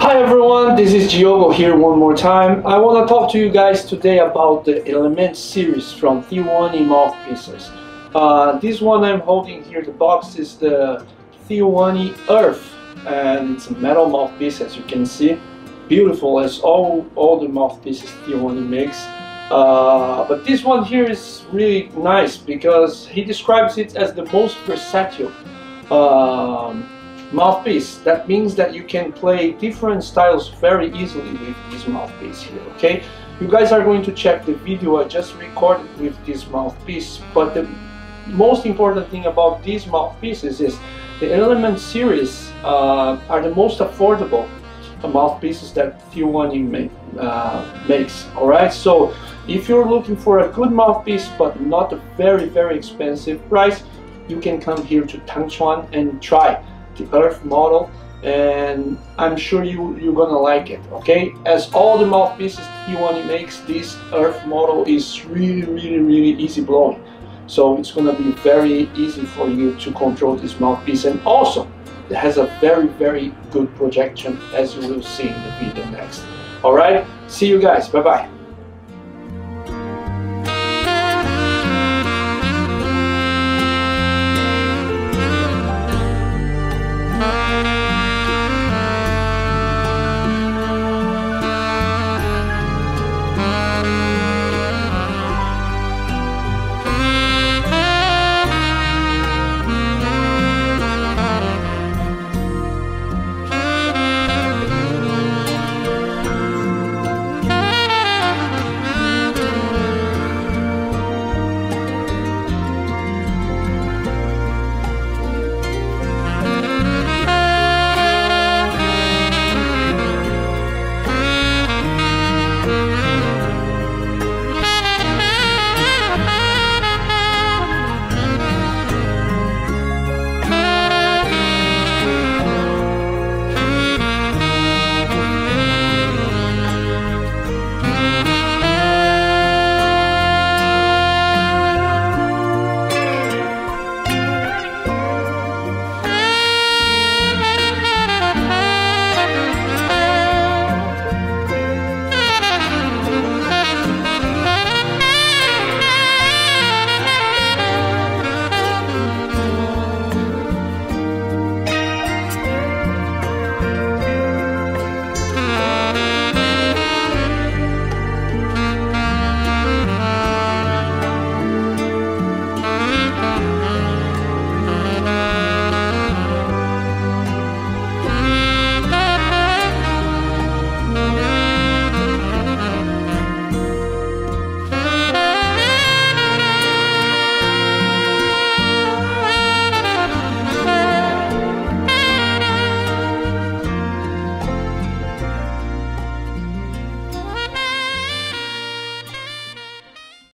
Hi everyone, this is Diogo here one more time. I want to talk to you guys today about the Element series from Theoani mouthpieces. This one I'm holding here, the box, is the Theoani Earth, and it's a metal mouthpiece, as you can see. Beautiful as all the mouthpieces Theoani makes. But this one here is really nice because he describes it as the most versatile mouthpiece. That means that you can play different styles very easily with this mouthpiece here, okay? You guys are going to check the video I just recorded with this mouthpiece, but the most important thing about these mouthpieces is the Element series are the most affordable mouthpieces that Theoani makes, alright? So if you're looking for a good mouthpiece but not a very expensive price, you can come here to Tangchuan and try the Earth model, and I'm sure you're gonna like it, okay? As all the mouthpieces Theoani makes, this Earth model is really easy blowing, so it's gonna be very easy for you to control this mouthpiece, and also it has a very good projection, as you will see in the video next. Alright, see you guys, bye bye.